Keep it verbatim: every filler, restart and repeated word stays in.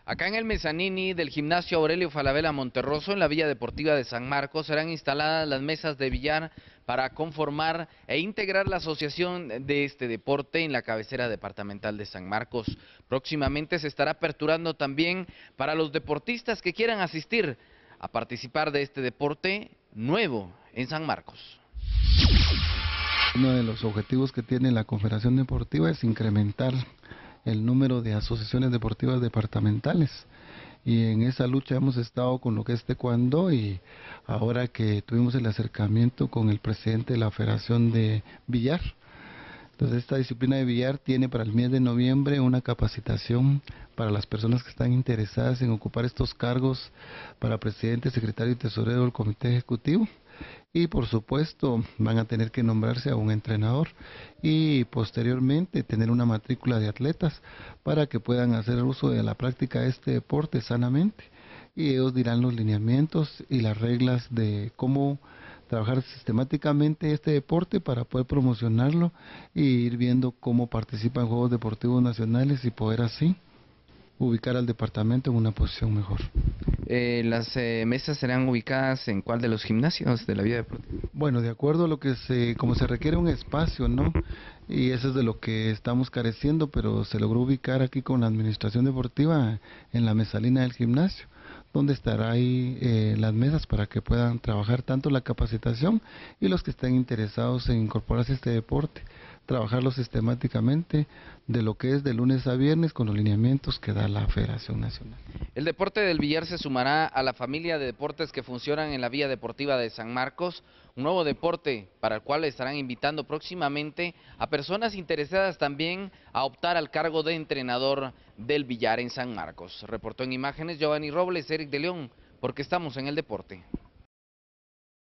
Acá en el Mezzanini del gimnasio Aurelio Falabella Monterroso, en la Villa Deportiva de San Marcos, serán instaladas las mesas de billar para conformar e integrar la asociación de este deporte en la cabecera departamental de San Marcos. Próximamente se estará aperturando también para los deportistas que quieran asistir a participar de este deporte nuevo en San Marcos. Uno de los objetivos que tiene la Confederación Deportiva es incrementar el número de asociaciones deportivas departamentales, y en esa lucha hemos estado con lo que es taekwondo, y ahora que tuvimos el acercamiento con el presidente de la Federación de Billar. Entonces esta disciplina de billar tiene para el mes de noviembre una capacitación para las personas que están interesadas en ocupar estos cargos para presidente, secretario y tesorero del comité ejecutivo. Y por supuesto van a tener que nombrarse a un entrenador y posteriormente tener una matrícula de atletas para que puedan hacer uso de la práctica de este deporte sanamente, y ellos dirán los lineamientos y las reglas de cómo trabajar sistemáticamente este deporte para poder promocionarlo y ir viendo cómo participa en Juegos Deportivos Nacionales y poder así ubicar al departamento en una posición mejor. Eh, ¿Las eh, mesas serán ubicadas en cuál de los gimnasios de la Villa Deportiva? Bueno, de acuerdo a lo que se, como se requiere un espacio, ¿no? Y eso es de lo que estamos careciendo, pero se logró ubicar aquí con la administración deportiva en la mesalina del gimnasio, donde estará ahí eh, las mesas para que puedan trabajar tanto la capacitación y los que estén interesados en incorporarse a este deporte, trabajarlo sistemáticamente de lo que es de lunes a viernes con los lineamientos que da la Federación Nacional. El deporte del billar se sumará a la familia de deportes que funcionan en la Villa Deportiva de San Marcos, un nuevo deporte para el cual estarán invitando próximamente a personas interesadas también a optar al cargo de entrenador del billar en San Marcos. Reportó en imágenes Giovanni Robles, Eric de León, porque estamos en el deporte.